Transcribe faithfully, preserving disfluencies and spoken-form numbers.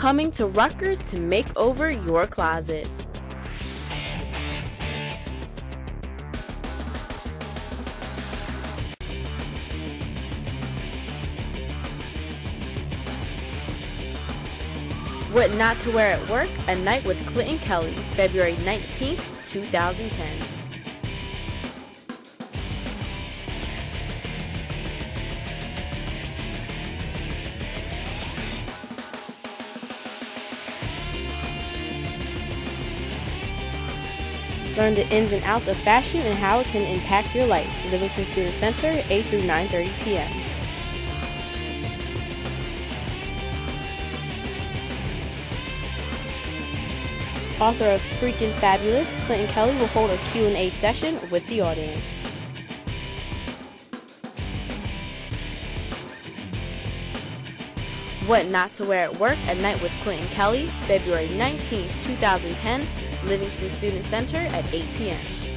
Coming to Rutgers to make over your closet. What Not to Wear at Work, A Night with Clinton Kelly, February nineteenth, two thousand ten. Learn the ins and outs of fashion and how it can impact your life. Livingston Student Center, eight through nine thirty p m Author of Freakin' Fabulous, Clinton Kelly will hold a Q and A session with the audience. What Not to Wear at Work, A Night with Clinton Kelly, February nineteenth, two thousand ten, Livingston Student Center at eight p m